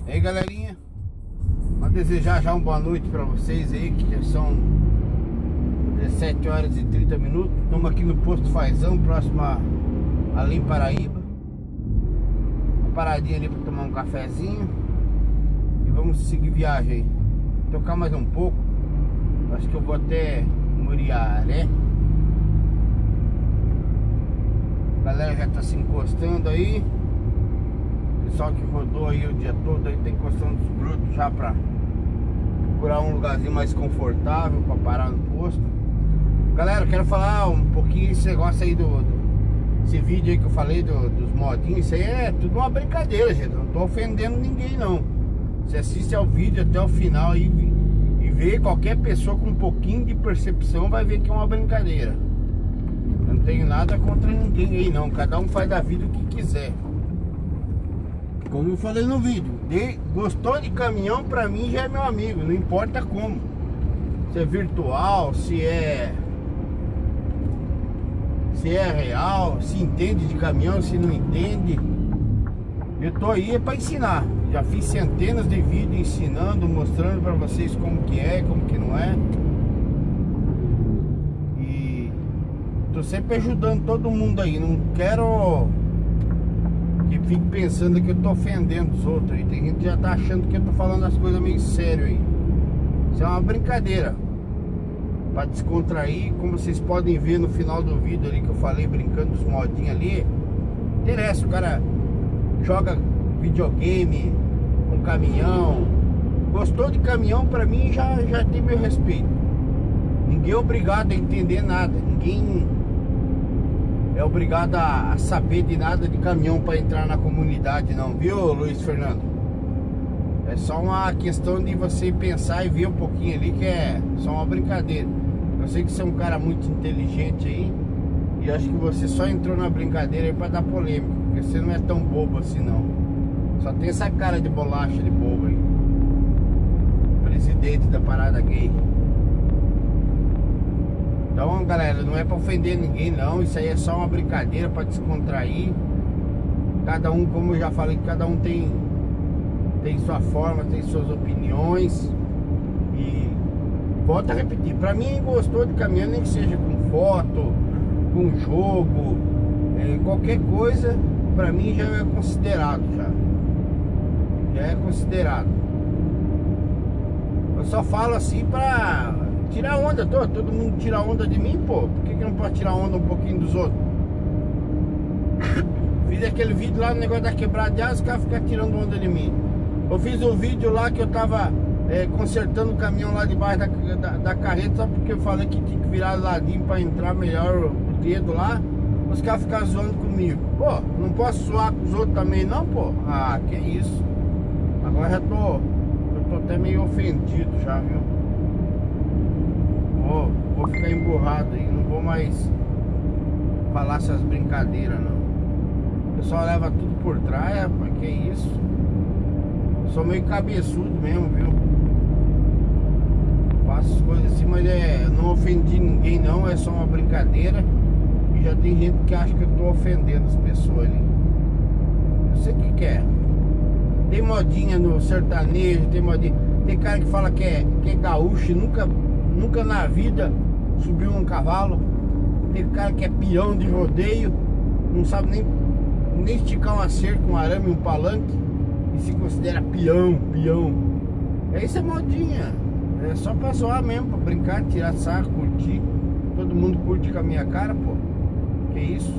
E aí, galerinha, vou desejar já uma boa noite pra vocês aí, que já são 17 horas e 30 minutos. Estamos aqui no Posto Fazão, próximo a Além Paraíba. Uma paradinha ali pra tomar um cafezinho e vamos seguir viagem aí. Tocar mais um pouco, acho que eu vou até Muriaré. A galera já tá se encostando aí. O pessoal que rodou aí o dia todo aí tá encostando os brutos já pra procurar um lugarzinho mais confortável pra parar no posto. Galera, eu quero falar um pouquinho esse negócio aí esse vídeo aí que eu falei dos modinhos. Isso aí é tudo uma brincadeira, gente. Não tô ofendendo ninguém, não. Você assiste ao vídeo até o final aí e vê, qualquer pessoa com um pouquinho de percepção vai ver que é uma brincadeira. Eu não tenho nada contra ninguém aí, não. Cada um faz da vida o que quiser. Como eu falei no vídeo, gostou de caminhão, pra mim já é meu amigo, não importa como. Se é virtual, se é real, se entende de caminhão, se não entende. Eu tô aí pra ensinar. Já fiz centenas de vídeos ensinando, mostrando pra vocês como que é, como que não é. E tô sempre ajudando todo mundo aí. Não quero que fique pensando que eu tô ofendendo os outros aí. Tem gente que já tá achando que eu tô falando as coisas meio sério aí. Isso é uma brincadeira pra descontrair. Como vocês podem ver no final do vídeo ali que eu falei, brincando dos modinhos ali. Interessa, o cara joga videogame com caminhão. Gostou de caminhão, pra mim já tem meu respeito. Ninguém é obrigado a entender nada. Ninguém é obrigado a saber de nada de caminhão para entrar na comunidade, não, viu, Luiz Fernando? É só uma questão de você pensar e ver um pouquinho ali, que é só uma brincadeira. Eu sei que você é um cara muito inteligente aí, e acho que você só entrou na brincadeira aí para dar polêmica, porque você não é tão bobo assim, não. Só tem essa cara de bolacha de bobo aí. Presidente da parada gay. Então, galera, não é pra ofender ninguém, não. Isso aí é só uma brincadeira pra descontrair. Cada um, como eu já falei, cada um tem sua forma, tem suas opiniões. E volto a repetir, pra mim, gostou de caminhão, nem que seja com foto, com jogo, qualquer coisa, pra mim já é considerado, já é considerado. Eu só falo assim pra tirar onda. Todo mundo tira onda de mim, pô. Por que não pode tirar onda um pouquinho dos outros? Fiz aquele vídeo lá no negócio da quebrada de asa, os caras ficam tirando onda de mim. Eu fiz um vídeo lá que eu tava consertando o caminhão lá debaixo da carreta, só porque eu falei que tinha que virar ladinho pra entrar melhor o dedo lá. Os caras ficam zoando comigo. Pô, não posso zoar com os outros também não, pô. Ah, que isso. Agora eu tô até meio ofendido já, viu? Vou ficar emburrado aí, não vou mais falar essas brincadeiras, não. O pessoal leva tudo por trás, rapaz, que isso? Eu sou meio cabeçudo mesmo, viu? Faço as coisas assim, mas não ofendi ninguém, não, é só uma brincadeira. E já tem gente que acha que eu tô ofendendo as pessoas ali. Eu sei o que é. Tem modinha no sertanejo, tem modinha. Tem cara que fala que é gaúcho e nunca na vida subiu num cavalo. Tem cara que é peão de rodeio, não sabe nem esticar uma cerca, um arame, um palanque, e se considera peão. Isso é modinha. É só pra zoar mesmo, pra brincar, tirar sarro, curtir. Todo mundo curte com a minha cara, pô. Que isso?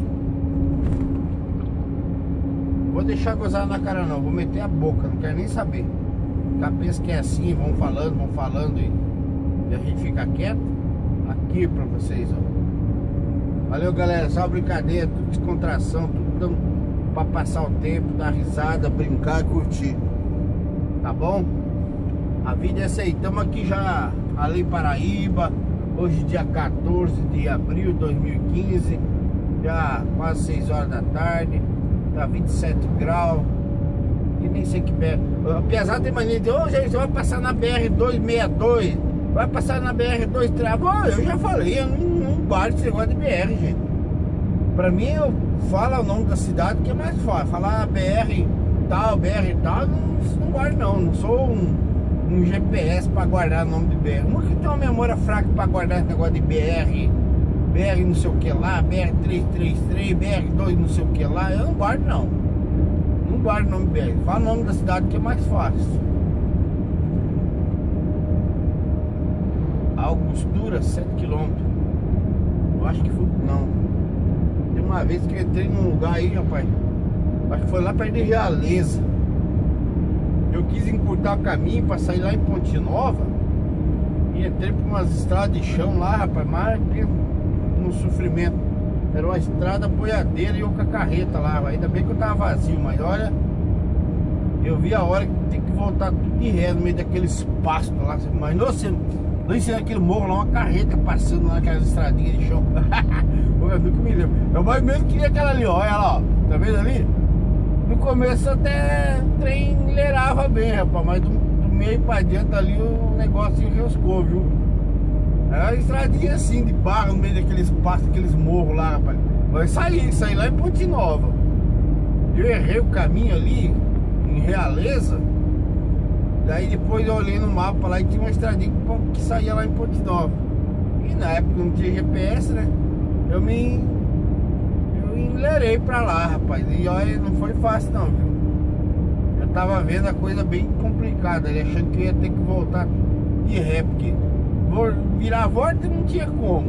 Vou deixar gozar na cara não, vou meter a boca, não quero nem saber. Já pensa que é assim, vão falando e a gente fica quieto. Aqui pra vocês, ó. Valeu, galera, só brincadeira, tudo descontração, tudo pra passar o tempo, dar risada, brincar e curtir. Tá bom? A vida é essa aí, estamos aqui já ali em Paraíba. Hoje dia 14 de abril de 2015. Já quase 6 horas da tarde. Tá 27 graus. E nem sei que BR. Apesar de maneira de hoje, gente, vai passar na BR-262. Vai passar na BR-233. Eu já falei, eu não guardo esse negócio de BR, gente. Pra mim, eu falo o nome da cidade que é mais fácil. Falar BR tal, BR e tal, não guardo não. Não sou um GPS pra guardar o nome de BR. Uma que tem uma memória fraca pra guardar esse negócio de BR não sei o que lá, BR 333, BR 2 não sei o que lá. Eu não guardo não. Não guardo o nome BR. Fala o nome da cidade que é mais fácil. Angostura, 7 km. Eu acho que foi. Não. Tem uma vez que eu entrei num lugar aí, rapaz. Acho que foi lá perto de Realeza. Eu quis encurtar o caminho pra sair lá em Ponte Nova. E entrei por umas estradas de chão lá, rapaz. Mas no sofrimento. Era uma estrada boiadeira e eu com a carreta lá. Ainda bem que eu tava vazio, mas olha. Eu vi a hora que tem que voltar tudo de ré no meio daqueles pastos lá. Mas você. Não sei aquele morro lá, uma carreta passando lá naquelas estradinhas de chão. Eu nunca me lembro. Eu mais mesmo queria aquela ali, ó. Olha lá, ó. Tá vendo ali? No começo até o trem enlerava bem, rapaz. Mas do meio pra dentro ali o negócio enroscou, viu? Era uma estradinha assim de barra no meio daqueles pastos, aqueles morros lá, rapaz. Mas saí lá em Ponte Nova. Eu errei o caminho ali, em Realeza. Daí depois eu olhei no mapa lá e tinha uma estradinha que saía lá em Ponte Nova. E na época não tinha GPS, né? Eu enlerei pra lá, rapaz. E olha, não foi fácil não, viu? Eu tava vendo a coisa bem complicada ali, achando que eu ia ter que voltar de ré, porque virar a volta não tinha como.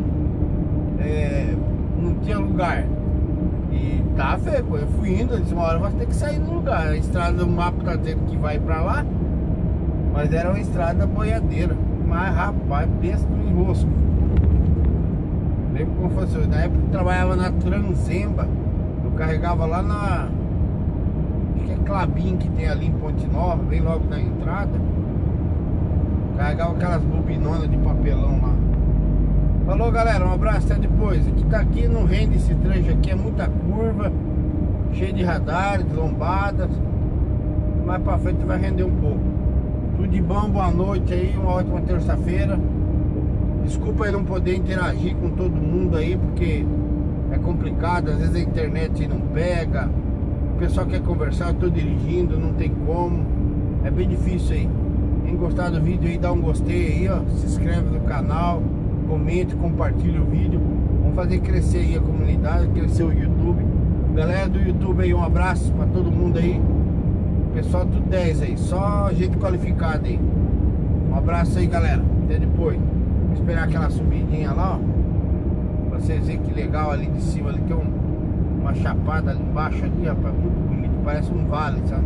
Não tinha lugar. E tá feio, eu fui indo, eu disse, uma hora vai ter que sair do lugar. A estrada do mapa tá dizendo que vai pra lá. Mas era uma estrada boiadeira. Mas rapaz, pensa no enrosco. Lembro como fosse. Na época eu trabalhava na Transemba. Eu carregava lá na. Acho que é Clabin que tem ali em Ponte Nova, bem logo na entrada. Carregava aquelas bobinonas de papelão lá. Falou, galera, um abraço, até depois. Aqui não rende esse trecho aqui, é muita curva, cheio de radares, lombadas. Mais pra frente vai render um pouco. Tudo de bom, boa noite aí, uma ótima terça-feira. Desculpa aí não poder interagir com todo mundo aí, porque é complicado, às vezes a internet não pega. O pessoal quer conversar, eu tô dirigindo, não tem como. É bem difícil aí. Quem gostar do vídeo aí, dá um gostei aí, ó. Se inscreve no canal, comente, compartilha o vídeo. Vamos fazer crescer aí a comunidade, crescer o YouTube. Galera do YouTube aí, um abraço pra todo mundo aí. Pessoal tudo 10 aí, só gente qualificada aí. Um abraço aí, galera. Até depois. Vou esperar aquela subidinha lá, ó. Pra vocês verem que legal ali de cima. Ali tem uma chapada ali embaixo ali, rapaz. Muito bonito, parece um vale, sabe?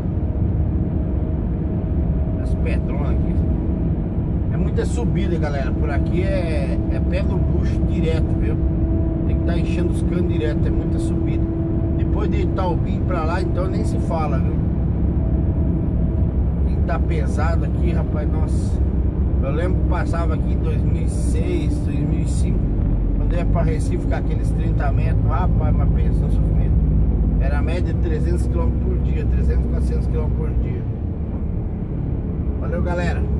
As pedronas aqui. É muita subida, galera. Por aqui é pé no bucho direto, viu? Tem que estar enchendo os canos direto, é muita subida. Depois de Itaubim pra lá, então nem se fala, viu? Tá pesado aqui, rapaz, nossa. Eu lembro que passava aqui em 2006, 2005, quando ia pra Recife com aqueles 30 metros, rapaz, mas pensa no sofrimento. Era a média de 300 km por dia, 300, 400 km por dia. Valeu, galera.